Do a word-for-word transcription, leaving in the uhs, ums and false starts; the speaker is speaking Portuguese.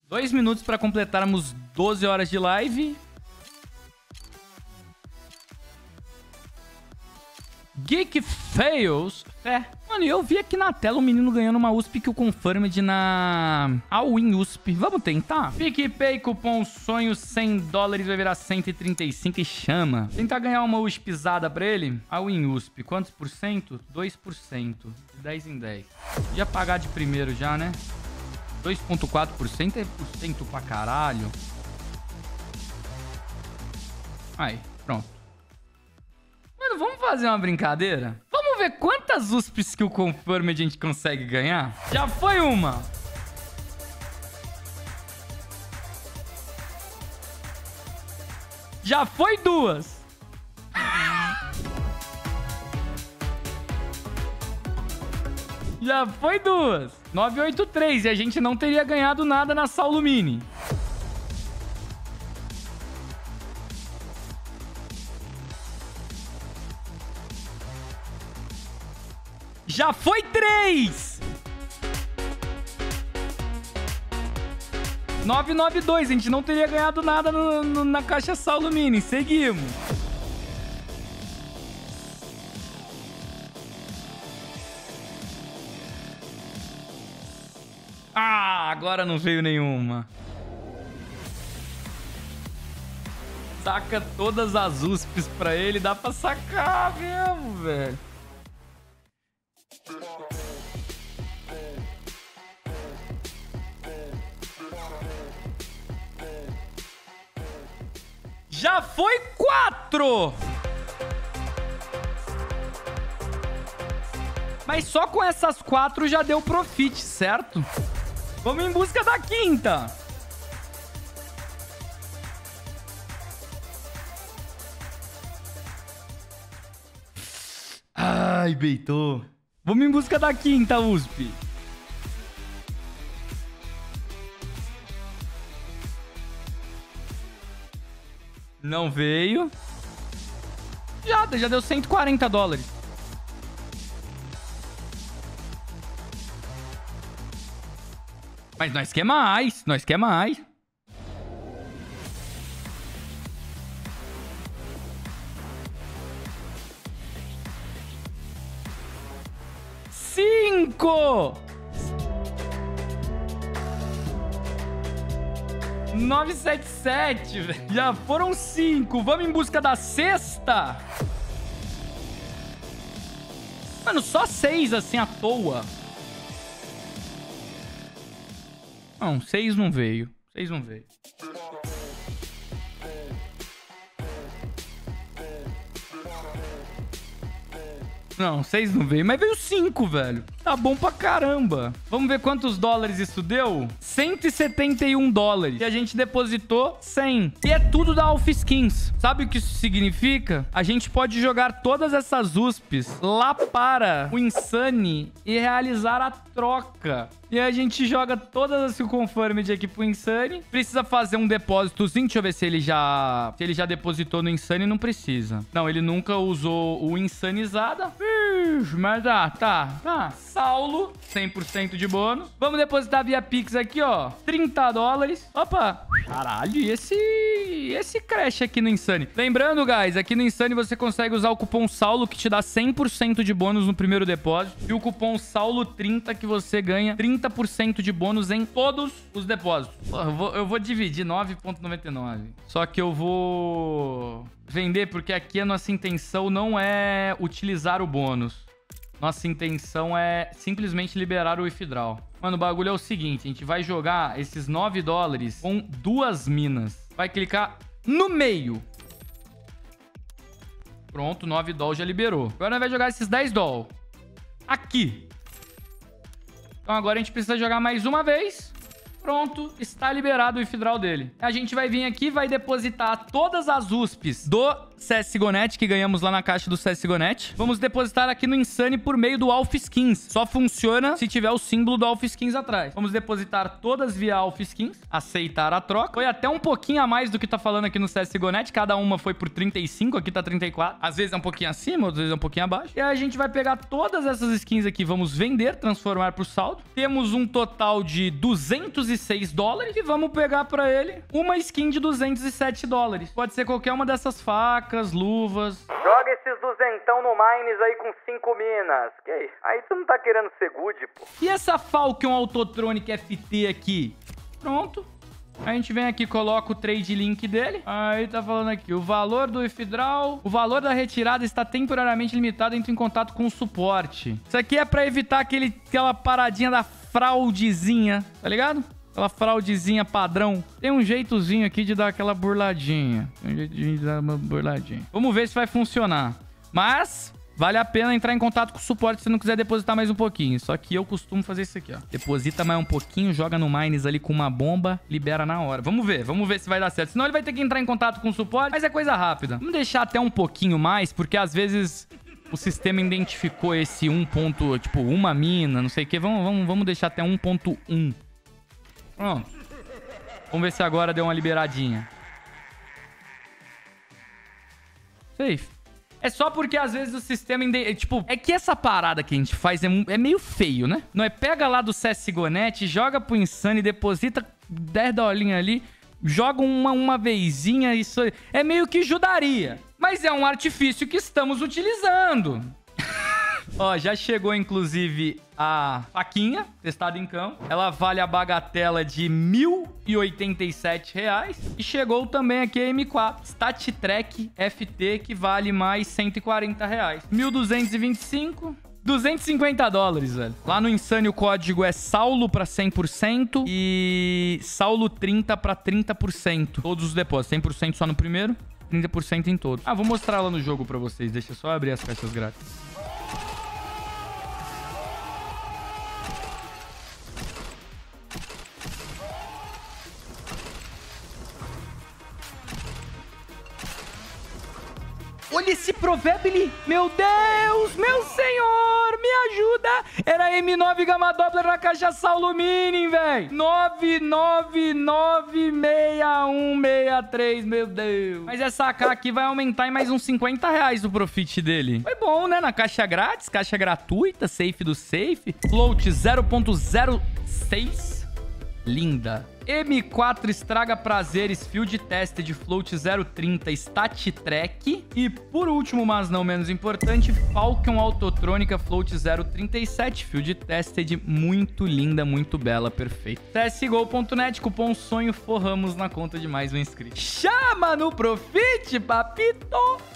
Dois minutos pra completarmos doze horas de live. Geek Fails. É. Mano, eu vi aqui na tela um menino ganhando uma U S P que o Confirmed na... All-in U S P. Vamos tentar? PicPay, cupom sonho, cem dólares vai virar cento e trinta e cinco e chama. Tentar ganhar uma U S P pisada pra ele. All-in U S P. Quantos por cento? dois por cento. dez em dez. Ia pagar de primeiro já, né? dois vírgula quatro por cento é por cento pra caralho. Aí, pronto. Mano, vamos fazer uma brincadeira? Vamos ver quantas U S Ps que o Confirmed a gente consegue ganhar? Já foi uma. Já foi duas. Já foi duas. nove oito três e a gente não teria ganhado nada na Saulo Mini. Já foi três! nove nove dois, a gente não teria ganhado nada no, no, na caixa Saulo Mini. Seguimos. Ah, agora não veio nenhuma. Saca todas as U S Ps pra ele, dá pra sacar mesmo, velho. Já foi quatro! Mas só com essas quatro já deu profit, certo? Vamos em busca da quinta. Ai, beitou. Vamos em busca da quinta, U S P. Não veio. Já, já deu cento e quarenta dólares. Mas nós quer mais. Nós quer mais. Cinco! novecentos e setenta e sete, velho. Já foram cinco. Vamos em busca da sexta. Mano, só seis assim à toa. Não, seis não veio. Seis não veio. Não, seis não veio, mas veio cinco, velho. Tá bom pra caramba. Vamos ver quantos dólares isso deu? cento e setenta e um dólares. E a gente depositou cem. E é tudo da Alpha Skins. Sabe o que isso significa? A gente pode jogar todas essas U S Ps lá para o Insane e realizar a troca. E a gente joga todas as que Confirmed aqui pro Insane. Precisa fazer um depósitozinho. Deixa eu ver se ele já... Se ele já depositou no Insane, não precisa. Não, ele nunca usou o Insanizada. Ixi, mas ah, tá, tá. Saulo, cem por cento de bônus. Vamos depositar via Pix aqui, ó. trinta dólares. Opa. Caralho, e esse... Esse crash aqui no Insane. Lembrando, guys, aqui no Insane você consegue usar o cupom Saulo, que te dá cem por cento de bônus no primeiro depósito. E o cupom Saulo trinta, que você ganha trinta por cento de bônus em todos os depósitos. Pô, eu, vou, eu vou dividir nove reais e noventa e nove centavos. Só que eu vou vender, porque aqui a nossa intenção não é utilizar o bônus. Nossa intenção é simplesmente liberar o withdraw. Mano, o bagulho é o seguinte. A gente vai jogar esses nove dólares com duas minas. Vai clicar no meio. Pronto, nove dólares já liberou. Agora nós vamos jogar esses dez dólares. Aqui. Então agora a gente precisa jogar mais uma vez. Pronto, está liberado o withdraw dele. A gente vai vir aqui e vai depositar todas as U S Ps do C S G O ponto net que ganhamos lá na caixa do C S G O ponto net. Vamos depositar aqui no Insane por meio do Alpha Skins. Só funciona se tiver o símbolo do Alpha Skins atrás. Vamos depositar todas via Alpha Skins. Aceitar a troca. Foi até um pouquinho a mais do que tá falando aqui no C S G O ponto net. Cada uma foi por trinta e cinco, aqui tá trinta e quatro. Às vezes é um pouquinho acima, às vezes é um pouquinho abaixo. E aí a gente vai pegar todas essas skins aqui, vamos vender, transformar pro saldo. Temos um total de duzentos e seis dólares e vamos pegar pra ele uma skin de duzentos e sete dólares. Pode ser qualquer uma dessas facas, luvas. Joga esses duzentão no Mines aí com cinco minas. Que aí? Aí tu não tá querendo ser good, pô. E essa Falcon Autotronic F T aqui? Pronto. A gente vem aqui, coloca o trade link dele. Aí tá falando aqui, o valor do withdraw, o valor da retirada está temporariamente limitado. Entre em contato com o suporte. Isso aqui é pra evitar aquele, aquela paradinha da fraudezinha, tá ligado? Aquela fraudezinha padrão. Tem um jeitozinho aqui de dar aquela burladinha. Tem um jeitinho de dar uma burladinha. Vamos ver se vai funcionar. Mas vale a pena entrar em contato com o suporte se não quiser depositar mais um pouquinho. Só que eu costumo fazer isso aqui, ó. Deposita mais um pouquinho, joga no Mines ali com uma bomba, libera na hora. Vamos ver, vamos ver se vai dar certo. Senão ele vai ter que entrar em contato com o suporte, mas é coisa rápida. Vamos deixar até um pouquinho mais, porque às vezes o sistema identificou esse um ponto, tipo, uma mina, não sei o que. Vamos, vamos, vamos deixar até um ponto um. Pronto. Vamos ver se agora deu uma liberadinha. Safe. É só porque às vezes o sistema... Tipo, é que essa parada que a gente faz é, é meio feio, né? Não é pega lá do C S G O ponto net, joga pro Insane, deposita dez dolinhos ali, joga uma, uma vezinha, isso é meio que ajudaria. Mas é um artifício que estamos utilizando. Ó, já chegou, inclusive, a faquinha, testada em campo. Ela vale a bagatela de mil e oitenta e sete reais. E chegou também aqui a M quatro Stat Track F T, que vale mais cento e quarenta reais. mil duzentos e vinte e cinco... duzentos e cinquenta dólares, velho. Lá no Insane o código é Saulo pra cem por cento e Saulo trinta pra trinta por cento. Todos os depósitos. cem por cento só no primeiro, trinta por cento em todos. Ah, vou mostrar lá no jogo pra vocês. Deixa eu só abrir as caixas grátis. Olha esse Provably! Meu Deus! Meu senhor! Me ajuda! Era M nove Gamma Doppler na caixa Saulo Mini, velho! nove nove nove seis um seis três, meu Deus! Mas essa A K aqui vai aumentar em mais uns cinquenta reais o profit dele. Foi bom, né? Na caixa grátis, caixa gratuita, safe do safe. Float zero ponto zero seis. Linda. M quatro Estraga Prazeres Field Tested Float zero trinta Stat Track. E por último, mas não menos importante, Falcon Autotrônica Float zero trinta e sete Field Tested. Muito linda, muito bela, perfeito. C S G O ponto net, cupom sonho, forramos na conta de mais um inscrito. Chama no Profit, papito!